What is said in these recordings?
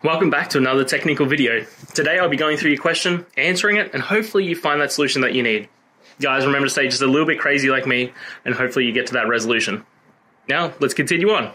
Welcome back to another technical video. Today I'll be going through your question, answering it, and hopefully you find that solution that you need. Guys, remember to stay just a little bit crazy like me, and hopefully you get to that resolution. Now, let's continue on.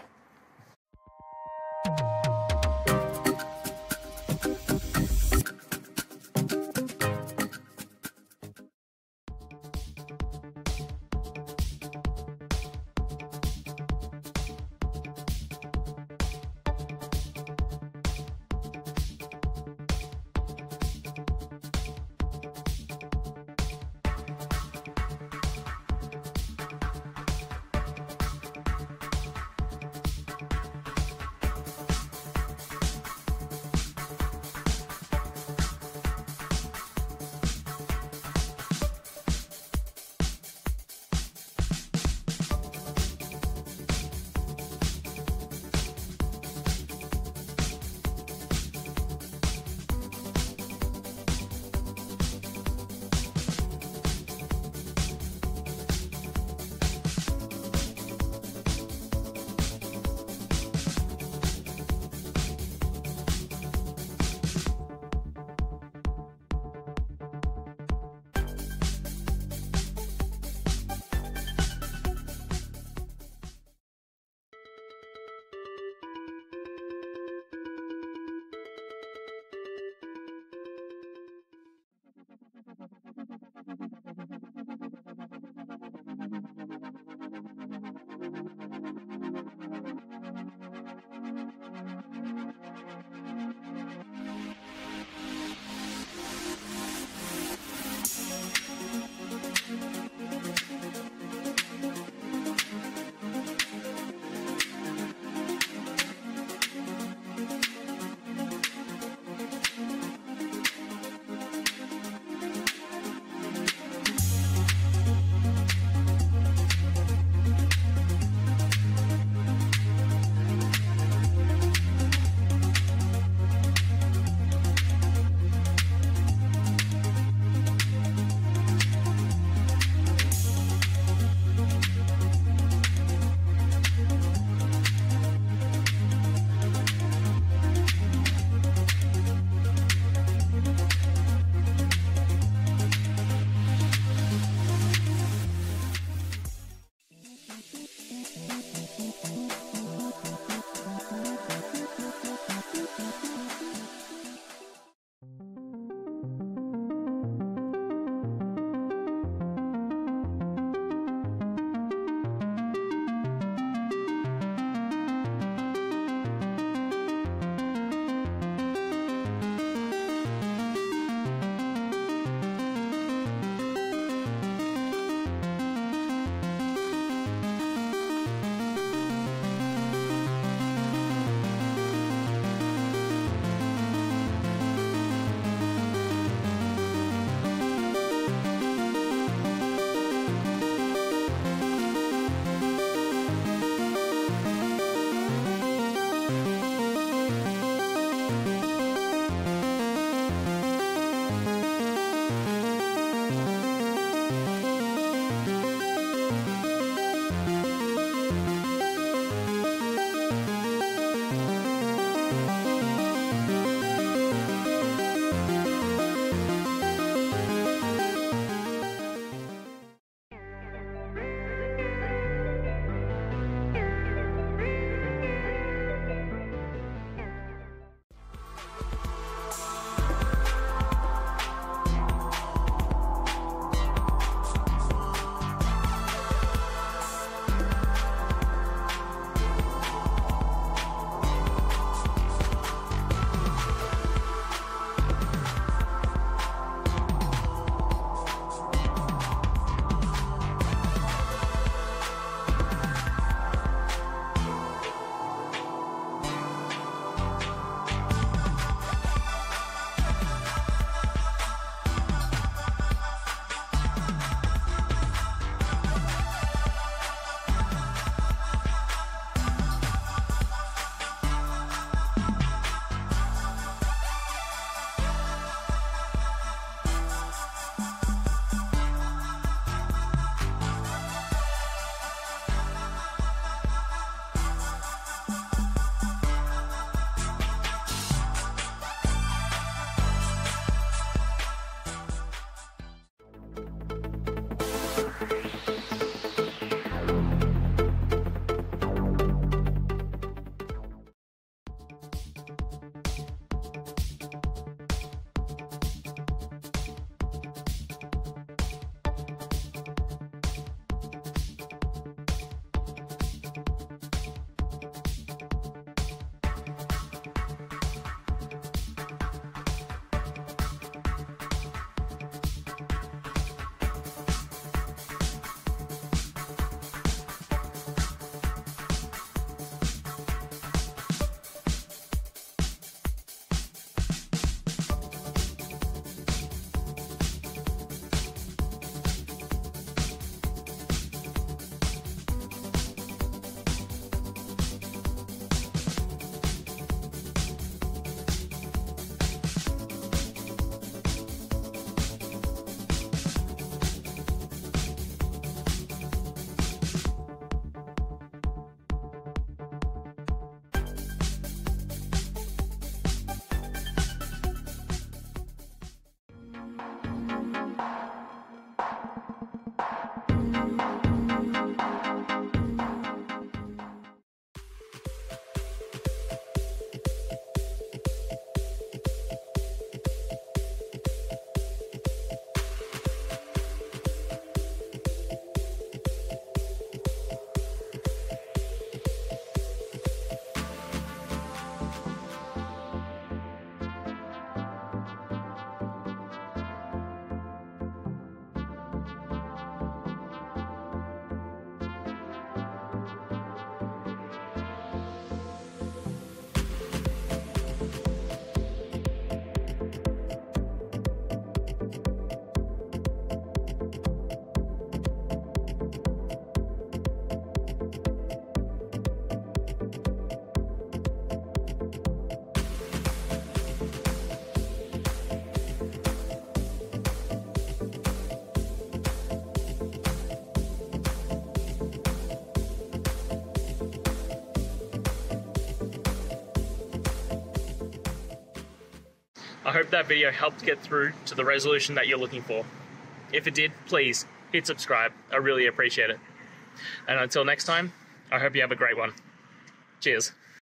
I hope that video helped get through to the resolution that you're looking for. If it did, please hit subscribe. I really appreciate it. And until next time, I hope you have a great one. Cheers.